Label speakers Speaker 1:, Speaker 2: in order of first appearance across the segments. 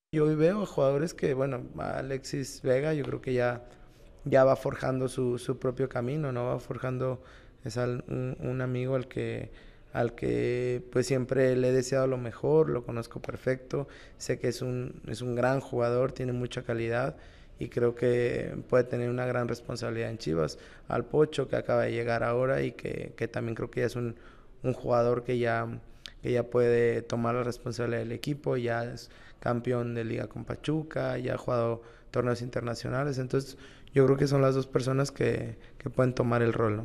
Speaker 1: Yo hoy veo jugadores que, bueno, Alexis Vega, yo creo que ya va forjando su propio camino, ¿no? Va forjando, es un amigo al que pues siempre le he deseado lo mejor, lo conozco perfecto, sé que es un gran jugador, tiene mucha calidad y creo que puede tener una gran responsabilidad en Chivas. Al Pocho, que acaba de llegar ahora y que también creo que ya es un jugador que ya puede tomar la responsabilidad del equipo, ya es campeón de liga con Pachuca, ya ha jugado torneos internacionales, entonces yo creo que son las dos personas que pueden tomar el rol, ¿no?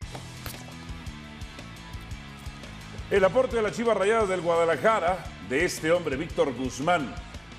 Speaker 2: El aporte de las Chivas Rayadas del Guadalajara, de este hombre, Víctor Guzmán.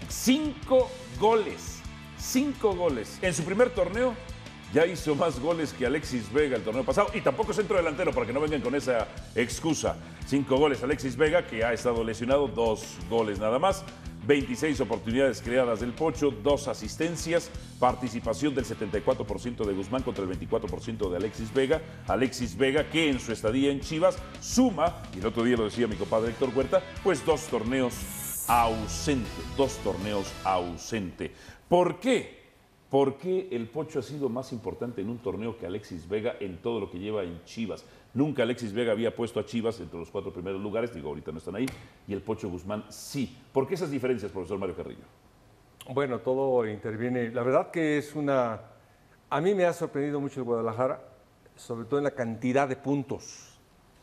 Speaker 2: 5 goles. 5 goles. En su primer torneo ya hizo más goles que Alexis Vega el torneo pasado. Y tampoco centro delantero, para que no vengan con esa excusa. 5 goles Alexis Vega, que ha estado lesionado. 2 goles nada más. 26 oportunidades creadas del Pocho, 2 asistencias, participación del 74% de Guzmán contra el 24% de Alexis Vega. Alexis Vega, que en su estadía en Chivas suma, y el otro día lo decía mi compadre Héctor Huerta, pues 2 torneos ausente, 2 torneos ausente. ¿Por qué? ¿Por qué el Pocho ha sido más importante en un torneo que Alexis Vega en todo lo que lleva en Chivas? Nunca Alexis Vega había puesto a Chivas entre los 4 primeros lugares, digo, ahorita no están ahí, y el Pocho Guzmán sí. ¿Por qué esas diferencias, profesor Mario Carrillo?
Speaker 3: Bueno, todo interviene. La verdad que es una... A mí me ha sorprendido mucho el Guadalajara, sobre todo en la cantidad de puntos.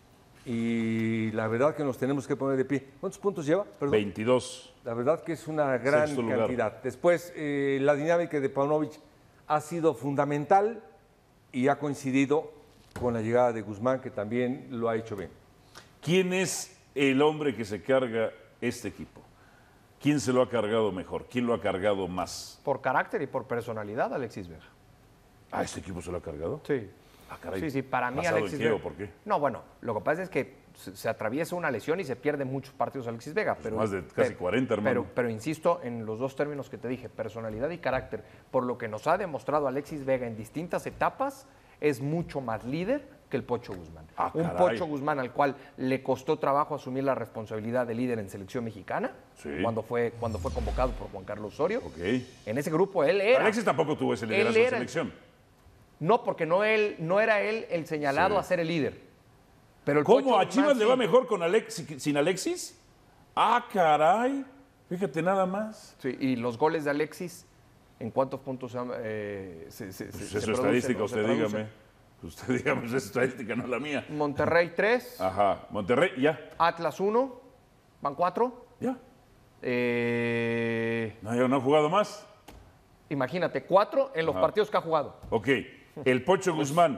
Speaker 3: Y la verdad que nos tenemos que poner de pie. ¿Cuántos puntos lleva? Perdón.
Speaker 2: 22.
Speaker 3: La verdad que es una gran cantidad. Después, la dinámica de Paunovic ha sido fundamental y ha coincidido con la llegada de Guzmán, que también lo ha hecho bien.
Speaker 2: ¿Quién es el hombre que se carga este equipo? ¿Quién se lo ha cargado mejor? ¿Quién lo ha cargado más?
Speaker 4: Por carácter y por personalidad, Alexis Vega.
Speaker 2: ¿Ah, este equipo se lo ha cargado?
Speaker 4: Sí.
Speaker 2: Ah, caray.
Speaker 4: Sí, para mí
Speaker 2: ¿Basado
Speaker 4: Alexis
Speaker 2: en qué
Speaker 4: Vega.
Speaker 2: o por qué?
Speaker 4: No, bueno, lo que pasa es que se atraviesa una lesión y se pierde muchos partidos Alexis Vega. Pero,
Speaker 2: más de casi 40, hermano.
Speaker 4: Pero insisto en los 2 términos que te dije, personalidad y carácter. Por lo que nos ha demostrado Alexis Vega en distintas etapas, es mucho más líder que el Pocho Guzmán.
Speaker 2: Ah,
Speaker 4: un
Speaker 2: caray.
Speaker 4: Pocho Guzmán al cual le costó trabajo asumir la responsabilidad de líder en selección mexicana,
Speaker 2: Sí.
Speaker 4: cuando fue convocado por Juan Carlos Osorio.
Speaker 2: Ok.
Speaker 4: En ese grupo él era.
Speaker 2: Alexis tampoco tuvo ese liderazgo en selección.
Speaker 4: No, porque no era él el señalado
Speaker 2: Sí.
Speaker 4: a ser el líder. Pero el
Speaker 2: ¿Cómo?
Speaker 4: Pocho
Speaker 2: ¿A Chivas
Speaker 4: Guzmán
Speaker 2: le va
Speaker 4: sí.
Speaker 2: mejor con sin Alexis? Ah, caray. Fíjate nada más.
Speaker 4: Sí, y los goles de Alexis, ¿en cuántos puntos se
Speaker 2: Pues es su
Speaker 4: producen,
Speaker 2: estadística,
Speaker 4: o se
Speaker 2: usted
Speaker 4: traducen?
Speaker 2: dígame. Usted dígame, es estadística, no la mía.
Speaker 4: Monterrey 3,
Speaker 2: Ajá. Monterrey, ya.
Speaker 4: Atlas 1, van 4.
Speaker 2: Ya. No ha jugado más.
Speaker 4: Imagínate, 4 en los partidos que ha jugado.
Speaker 2: Ok. El Pocho Guzmán.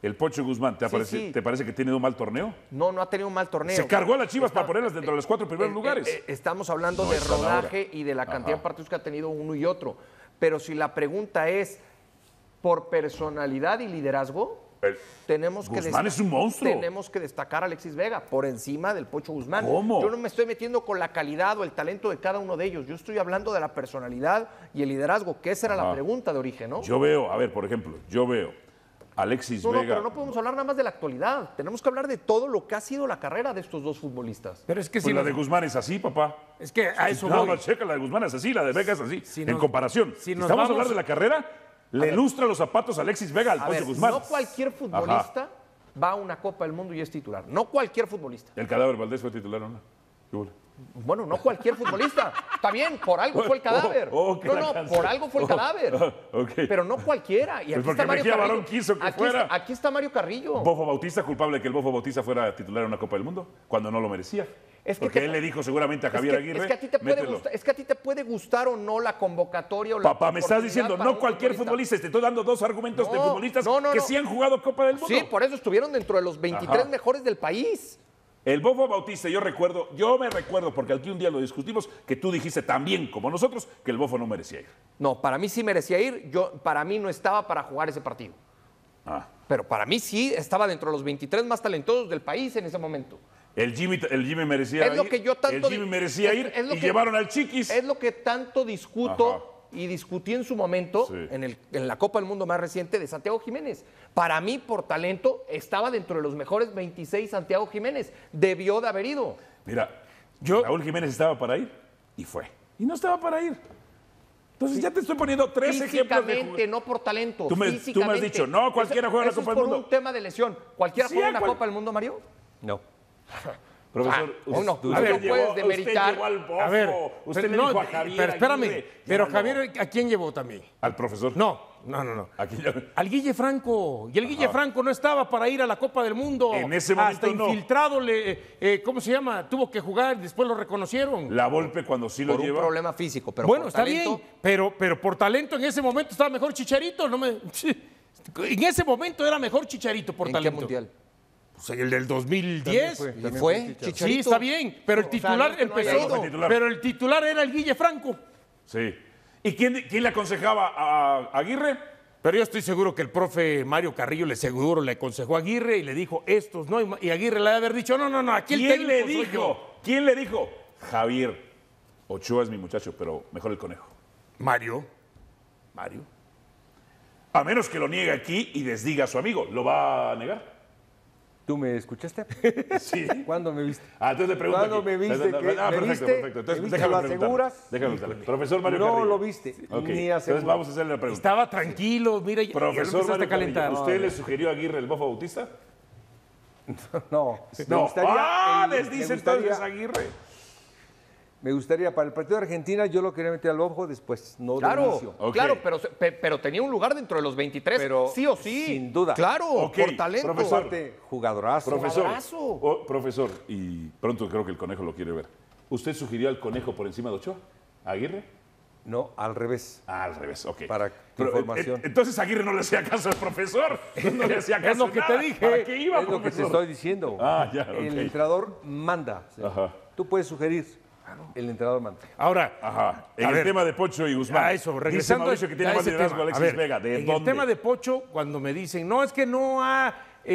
Speaker 4: Sí.
Speaker 2: ¿Te parece que tiene un mal torneo?
Speaker 4: No ha tenido un mal torneo.
Speaker 2: Se cargó a las Chivas para ponerlas dentro de los 4 primeros lugares.
Speaker 4: Estamos hablando
Speaker 2: No
Speaker 4: de
Speaker 2: están
Speaker 4: rodaje
Speaker 2: ahora.
Speaker 4: y de la cantidad
Speaker 2: Ajá.
Speaker 4: de partidos que ha tenido uno y otro. Pero si la pregunta es por personalidad y liderazgo,
Speaker 2: Guzmán es un monstruo.
Speaker 4: Tenemos que destacar a Alexis Vega por encima del Pocho Guzmán.
Speaker 2: ¿Cómo?
Speaker 4: Yo no me estoy metiendo con la calidad o el talento de cada uno de ellos. Yo estoy hablando de la personalidad y el liderazgo, que esa era la pregunta de origen, ¿no?
Speaker 2: Yo veo, a ver, por ejemplo, Alexis
Speaker 4: No,
Speaker 2: Vega.
Speaker 4: pero no podemos hablar nada más de la actualidad. Tenemos que hablar de todo lo que ha sido la carrera de estos 2 futbolistas.
Speaker 5: Pero es que
Speaker 2: Pues
Speaker 5: si
Speaker 2: la
Speaker 5: nos-
Speaker 2: de Guzmán es así, papá.
Speaker 5: es que a eso
Speaker 2: No,
Speaker 5: voy.
Speaker 2: no, checa, la de Guzmán es así, la de Vega es así.
Speaker 5: Si
Speaker 2: en
Speaker 5: nos-
Speaker 2: comparación.
Speaker 5: si nos
Speaker 2: Estamos a
Speaker 5: vamos-
Speaker 2: hablar de la carrera, le lustra los zapatos a Alexis Vega al
Speaker 4: A
Speaker 2: Pocho
Speaker 4: ver,
Speaker 2: Guzmán.
Speaker 4: no cualquier futbolista va a una Copa del Mundo y es titular. No cualquier futbolista.
Speaker 2: ¿El cadáver Valdés fue titular o no? ¿Qué hubo?
Speaker 4: Bueno, no cualquier futbolista. Está bien, por algo fue el cadáver.
Speaker 2: que la canción.
Speaker 4: por algo fue el cadáver.
Speaker 2: Ok.
Speaker 4: Pero no cualquiera. Y
Speaker 2: Pues
Speaker 4: aquí
Speaker 2: porque
Speaker 4: está Mario
Speaker 2: Mejía
Speaker 4: Carrillo.
Speaker 2: Barón quiso que
Speaker 4: aquí
Speaker 2: fuera.
Speaker 4: aquí está Mario Carrillo.
Speaker 2: ¿Bofo Bautista culpable de que el Bofo Bautista fuera titular en una Copa del Mundo? Cuando no lo merecía.
Speaker 4: Es que
Speaker 2: Porque
Speaker 4: te-
Speaker 2: él le dijo seguramente a Javier Aguirre,
Speaker 4: es que a ti te puede
Speaker 2: mételo.
Speaker 4: gustar, es que a ti te puede gustar o no la convocatoria o la
Speaker 2: Papá, me estás
Speaker 4: oportunidad
Speaker 2: diciendo,
Speaker 4: para
Speaker 2: no
Speaker 4: un
Speaker 2: cualquier futbolista. Te estoy dando 2 argumentos de
Speaker 4: No,
Speaker 2: futbolistas
Speaker 4: no,
Speaker 2: que
Speaker 4: no.
Speaker 2: sí han jugado Copa del Mundo.
Speaker 4: Sí, por eso estuvieron dentro de los 23
Speaker 2: Ajá.
Speaker 4: mejores del país.
Speaker 2: El Bofo Bautista, yo me recuerdo, porque aquí un día lo discutimos, que tú dijiste también, como nosotros, que el Bofo no merecía ir.
Speaker 4: No, para mí sí merecía ir. Para mí no estaba para jugar ese partido.
Speaker 2: Ah.
Speaker 4: Pero para mí sí estaba dentro de los 23 más talentosos del país en ese momento.
Speaker 2: El Jimmy merecía
Speaker 4: Es lo
Speaker 2: ir.
Speaker 4: que yo tanto
Speaker 2: El Jimmy merecía ir
Speaker 4: es lo
Speaker 2: y
Speaker 4: que-
Speaker 2: llevaron al Chiquis.
Speaker 4: Es lo que tanto discuto
Speaker 2: Ajá.
Speaker 4: y discutí en su momento
Speaker 2: Sí.
Speaker 4: en la Copa del Mundo más reciente de Santiago Jiménez. Para mí, por talento, estaba dentro de los mejores 26 Santiago Jiménez. Debió de haber ido.
Speaker 2: Mira, Raúl Jiménez estaba para ir y fue. y no estaba para ir. Entonces ya te estoy poniendo 3 ejemplos de
Speaker 4: Físicamente, no por talento.
Speaker 2: Tú me has dicho, no, cualquiera juega en la Copa del Mundo.
Speaker 4: Es por un tema de lesión. ¿Cualquiera juega en la Copa del Mundo, Mario?
Speaker 3: No.
Speaker 2: Profesor,
Speaker 4: no
Speaker 2: usted
Speaker 4: puedes demeritar.
Speaker 2: Usted llevó al Bofo,
Speaker 5: A ver,
Speaker 2: usted le
Speaker 5: no,
Speaker 2: dijo a Javier
Speaker 5: pero espérame,
Speaker 2: Aguirre.
Speaker 5: pero
Speaker 2: No.
Speaker 5: Javier, ¿a quién llevó también?
Speaker 2: Al profesor.
Speaker 5: No.
Speaker 2: Aquí ya-
Speaker 5: Al Guille Franco. Y el Guille Franco no estaba para ir a la Copa del Mundo.
Speaker 2: En ese momento
Speaker 5: Hasta
Speaker 2: no.
Speaker 5: infiltrado, ¿cómo se llama? Tuvo que jugar, después lo reconocieron.
Speaker 2: La Volpe cuando sí lo
Speaker 4: Por un
Speaker 2: lleva.
Speaker 4: problema físico, pero
Speaker 5: Bueno,
Speaker 4: por
Speaker 5: está
Speaker 4: talento,
Speaker 5: bien, pero por talento en ese momento estaba mejor Chicharito. En ese momento era mejor Chicharito por
Speaker 4: ¿en
Speaker 5: talento.
Speaker 4: qué mundial?
Speaker 5: Pues en el del 2010.
Speaker 3: También
Speaker 4: ¿Y
Speaker 3: fue
Speaker 4: fue
Speaker 3: Chicharito.
Speaker 4: Chicharito?
Speaker 5: Sí, está bien, pero el
Speaker 4: O sea,
Speaker 5: titular
Speaker 4: no es que no haya
Speaker 5: empezó.
Speaker 2: ido. Fue titular.
Speaker 5: Pero el titular era el Guille Franco.
Speaker 2: Sí. ¿Y quién le aconsejaba a Aguirre?
Speaker 5: Pero yo estoy seguro que el profe Mario Carrillo le aconsejó a Aguirre y le dijo estos, ¿no? Y Aguirre le ha de haber dicho, no, aquí el
Speaker 2: ¿Quién le
Speaker 5: técnico soy yo.
Speaker 2: dijo? ¿Quién le dijo? Javier. Ochoa es mi muchacho, pero mejor el conejo.
Speaker 5: Mario.
Speaker 2: A menos que lo niegue aquí y desdiga a su amigo. ¿Lo va a negar?
Speaker 3: ¿Tú me escuchaste?
Speaker 2: Sí.
Speaker 3: ¿Cuándo me viste?
Speaker 2: Entonces le pregunto
Speaker 3: ¿Cuándo
Speaker 2: aquí.
Speaker 3: me viste?
Speaker 2: Perfecto. Entonces,
Speaker 3: ¿Me viste?
Speaker 2: déjame
Speaker 3: ¿Lo
Speaker 2: preguntarle.
Speaker 3: aseguras?
Speaker 2: Déjame preguntarle. Profesor Mario
Speaker 3: No
Speaker 2: Carrillo.
Speaker 3: lo viste,
Speaker 2: Ok.
Speaker 3: ni
Speaker 2: Entonces
Speaker 3: aseguras.
Speaker 2: vamos a hacerle la pregunta.
Speaker 5: Estaba tranquilo, mira, ya lo
Speaker 2: Profesor
Speaker 5: empezaste
Speaker 2: Mario
Speaker 5: a calentar.
Speaker 2: Carrillo, ¿usted le sugirió a Aguirre el Bofo Bautista?
Speaker 3: No.
Speaker 2: No. Les
Speaker 3: me
Speaker 2: dice
Speaker 3: gustaría-
Speaker 2: entonces Aguirre.
Speaker 3: Me gustaría, para el partido de Argentina, yo lo quería meter al ojo después, no de
Speaker 4: Claro,
Speaker 3: inicio.
Speaker 2: Ok.
Speaker 4: claro, pero tenía un lugar dentro de los 23,
Speaker 3: Pero
Speaker 4: sí o sí.
Speaker 3: sin duda.
Speaker 4: Claro,
Speaker 2: Ok,
Speaker 4: por talento.
Speaker 2: profesor.
Speaker 3: Aparte, jugadorazo.
Speaker 2: Profesor, y pronto creo que el conejo lo quiere ver. ¿Usted sugirió al conejo por encima de Ochoa? ¿A Aguirre?
Speaker 3: No, al revés.
Speaker 2: Al revés, ok.
Speaker 3: Para tu información.
Speaker 2: Entonces Aguirre no le hacía caso al profesor. No le hacía caso.
Speaker 5: Es lo que te
Speaker 2: nada.
Speaker 5: dije.
Speaker 2: ¿Para qué iba,
Speaker 3: Es lo que te
Speaker 2: profesor?
Speaker 3: estoy diciendo.
Speaker 2: Ah, ya, ok.
Speaker 3: El entrenador manda.
Speaker 2: Ajá.
Speaker 3: Tú puedes sugerir. El entrenador manda.
Speaker 5: Ahora,
Speaker 2: Ajá. En
Speaker 5: A
Speaker 2: el
Speaker 5: ver,
Speaker 2: tema de Pocho y Guzmán.
Speaker 5: a eso,
Speaker 2: Dice
Speaker 5: regresando
Speaker 2: Mauricio que tiene
Speaker 5: a
Speaker 2: más
Speaker 5: ese
Speaker 2: liderazgo
Speaker 5: tema.
Speaker 2: Alexis
Speaker 5: A ver,
Speaker 2: Vega. ¿De
Speaker 5: en
Speaker 2: dónde?
Speaker 5: el tema de Pocho, cuando me dicen, no, es que no ha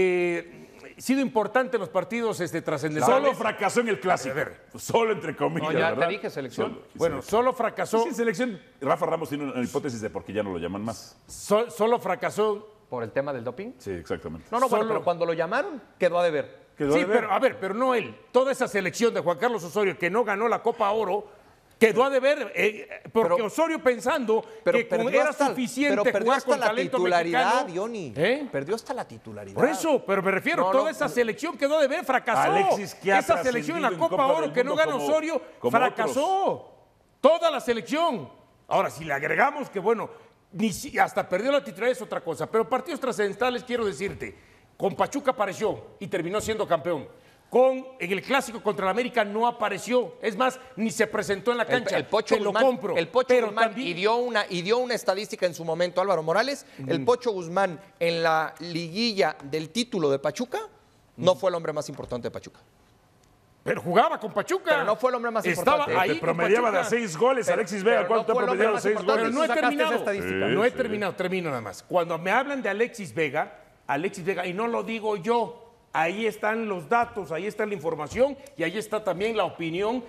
Speaker 5: sido importante en los partidos trascendentales.
Speaker 2: Solo fracasó en el clásico. Solo entre comillas,
Speaker 4: No, ya
Speaker 2: ¿verdad?
Speaker 4: te dije selección.
Speaker 2: Solo,
Speaker 5: Bueno, solo fracasó,
Speaker 2: Sí, selección. Rafa Ramos tiene una hipótesis de por qué ya no lo llaman más.
Speaker 5: solo fracasó.
Speaker 4: ¿Por el tema del doping?
Speaker 2: Sí, exactamente.
Speaker 4: No, bueno,
Speaker 5: Solo-
Speaker 4: pero cuando lo llamaron, quedó a deber.
Speaker 2: Quedó
Speaker 5: Sí,
Speaker 2: de ver.
Speaker 5: pero no él. Toda esa selección de Juan Carlos Osorio que no ganó la Copa Oro quedó a deber porque
Speaker 4: Pero-
Speaker 5: Osorio pensando
Speaker 6: Pero
Speaker 5: que
Speaker 6: perdió
Speaker 5: era
Speaker 6: hasta,
Speaker 5: suficiente
Speaker 6: pero perdió
Speaker 5: jugar
Speaker 6: hasta
Speaker 5: con
Speaker 6: la
Speaker 5: talento
Speaker 6: titularidad,
Speaker 5: mexicano.
Speaker 6: Johnny.
Speaker 5: ¿Eh?
Speaker 6: Perdió hasta la titularidad.
Speaker 5: Por eso, pero me refiero,
Speaker 4: No,
Speaker 5: toda
Speaker 4: no,
Speaker 5: esa selección quedó de ver, fracasó.
Speaker 2: Alexis, que ha
Speaker 5: Esa selección en la
Speaker 2: trascendido en
Speaker 5: Copa
Speaker 2: Copa
Speaker 5: Oro
Speaker 2: del
Speaker 5: que no
Speaker 2: Mundo
Speaker 5: ganó
Speaker 2: como-
Speaker 5: Osorio,
Speaker 2: como
Speaker 5: fracasó. Toda la selección. Ahora, si le agregamos que, bueno, hasta perdió la titularidad es otra cosa. Pero partidos trascendentales, quiero decirte, con Pachuca apareció y terminó siendo campeón. En el clásico contra el América no apareció. Es más, ni se presentó en la cancha.
Speaker 6: El Pocho
Speaker 5: Te lo
Speaker 6: Guzmán,
Speaker 5: compro.
Speaker 6: el Pocho
Speaker 5: pero
Speaker 6: Guzmán
Speaker 5: también-
Speaker 6: y dio una estadística en su momento, Álvaro Morales. El Pocho Guzmán en la liguilla del título de Pachuca no fue el hombre más importante de Pachuca.
Speaker 5: Pero jugaba con Pachuca.
Speaker 6: Pero no fue el hombre más
Speaker 5: Estaba
Speaker 6: importante.
Speaker 5: ahí
Speaker 2: Te
Speaker 5: con
Speaker 2: promediaba de a
Speaker 5: Pachuca.
Speaker 2: 6 goles Alexis Vega.
Speaker 4: pero
Speaker 2: ¿Cuánto
Speaker 4: no fue
Speaker 2: ha
Speaker 4: el hombre
Speaker 2: promediado
Speaker 4: más
Speaker 2: 6
Speaker 4: importante.
Speaker 2: goles?
Speaker 5: Pero no he
Speaker 4: Tú sacaste
Speaker 5: terminado.
Speaker 4: esa estadística.
Speaker 5: No he terminado, termino nada más. Cuando me hablan de Alexis Vega, y no lo digo yo, ahí están los datos, ahí está la información y ahí está también la opinión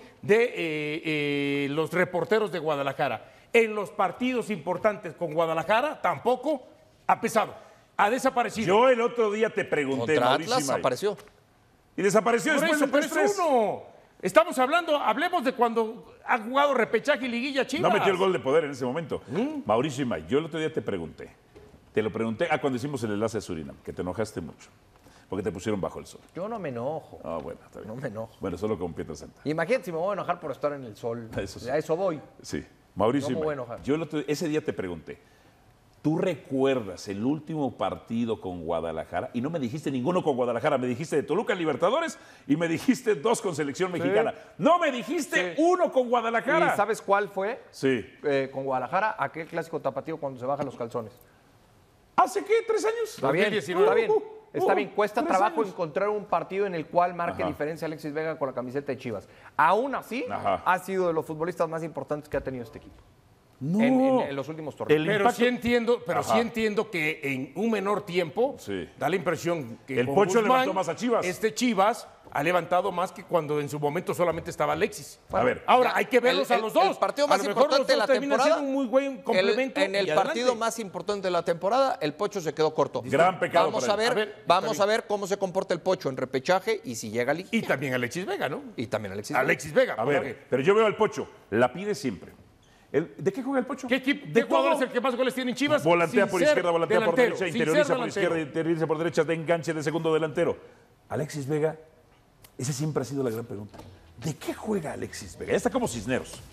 Speaker 5: de los reporteros de Guadalajara. En los partidos importantes con Guadalajara tampoco ha pesado, ha desaparecido.
Speaker 2: Yo el otro día te pregunté,
Speaker 6: Contra
Speaker 2: Mauricio
Speaker 6: Atlas
Speaker 2: May,
Speaker 6: apareció.
Speaker 2: y desapareció
Speaker 5: Por
Speaker 2: después
Speaker 5: eso,
Speaker 2: del
Speaker 5: pero es
Speaker 2: 3-3.
Speaker 5: uno. Estamos hablemos de cuando ha jugado repechaje y liguilla Chivas.
Speaker 2: No metió el gol de poder en ese momento. Mauricio Imay, yo el otro día te pregunté. Te lo pregunté cuando hicimos el enlace a Surinam, que te enojaste mucho. Porque te pusieron bajo el sol.
Speaker 4: Yo no me enojo.
Speaker 2: Ah, bueno, está bien.
Speaker 4: No me enojo.
Speaker 2: Bueno, solo con Pietra Santa.
Speaker 4: Imagínate si me voy a enojar por estar en el sol.
Speaker 2: Eso sí.
Speaker 4: A eso voy.
Speaker 2: Sí. Mauricio
Speaker 4: No me voy a
Speaker 2: Imay,
Speaker 4: enojar.
Speaker 2: yo ese día te pregunté. ¿Tú recuerdas el último partido con Guadalajara? Y no me dijiste ninguno con Guadalajara, me dijiste de Toluca Libertadores y me dijiste 2 con selección mexicana. No me dijiste uno con Guadalajara.
Speaker 4: ¿Y sabes cuál fue?
Speaker 2: Sí.
Speaker 4: Con Guadalajara, aquel clásico tapatío cuando se bajan los calzones.
Speaker 2: ¿Hace qué? ¿3 años?
Speaker 4: Está bien,
Speaker 5: 2019.
Speaker 4: está bien. Está bien, cuesta
Speaker 2: 3
Speaker 4: trabajo
Speaker 2: años.
Speaker 4: encontrar un partido en el cual marque
Speaker 2: Ajá.
Speaker 4: diferencia Alexis Vega con la camiseta de Chivas. Aún así,
Speaker 2: Ajá.
Speaker 4: ha sido de los futbolistas más importantes que ha tenido este equipo.
Speaker 2: No.
Speaker 4: En los últimos torneos.
Speaker 5: Pero sí entiendo,
Speaker 2: Ajá.
Speaker 5: que en un menor tiempo
Speaker 2: Sí.
Speaker 5: da la impresión que
Speaker 2: El
Speaker 5: con
Speaker 2: Pocho
Speaker 5: Guzmán,
Speaker 2: levantó más a Chivas.
Speaker 5: Chivas ha levantado más que cuando en su momento solamente estaba Alexis.
Speaker 2: A ver,
Speaker 5: Ahora hay que verlos a los dos.
Speaker 6: El partido
Speaker 5: A
Speaker 6: más
Speaker 5: lo mejor los
Speaker 6: importante de
Speaker 5: dos
Speaker 6: la
Speaker 5: terminan
Speaker 6: temporada.
Speaker 5: siendo un muy buen complemento.
Speaker 6: En el
Speaker 5: y
Speaker 6: partido
Speaker 5: adelante.
Speaker 6: más importante de la temporada, el Pocho se quedó corto.
Speaker 2: Gran pecado
Speaker 6: Vamos
Speaker 2: para
Speaker 6: a
Speaker 2: él.
Speaker 6: ver,
Speaker 5: está
Speaker 6: vamos
Speaker 5: bien.
Speaker 6: a ver cómo se comporta el Pocho en repechaje y si llega a Liga.
Speaker 5: Y también Alexis Vega, ¿no?
Speaker 6: Y también Alexis.
Speaker 5: Alexis Vega.
Speaker 2: A ver, pero yo veo al Pocho, la pide siempre. ¿De qué juega el Pocho?
Speaker 5: ¿Qué jugador es el que más goles tiene en Chivas?
Speaker 2: Volantea
Speaker 5: Sin
Speaker 2: por
Speaker 5: ser
Speaker 2: izquierda, volantea por
Speaker 5: delantero,
Speaker 2: derecha,
Speaker 5: sin
Speaker 2: interioriza
Speaker 5: ser
Speaker 2: por
Speaker 5: delantero.
Speaker 2: izquierda, interioriza por derecha, de enganche de segundo delantero. Alexis Vega, esa siempre ha sido la gran pregunta. ¿De qué juega Alexis Vega? Ya está como Cisneros.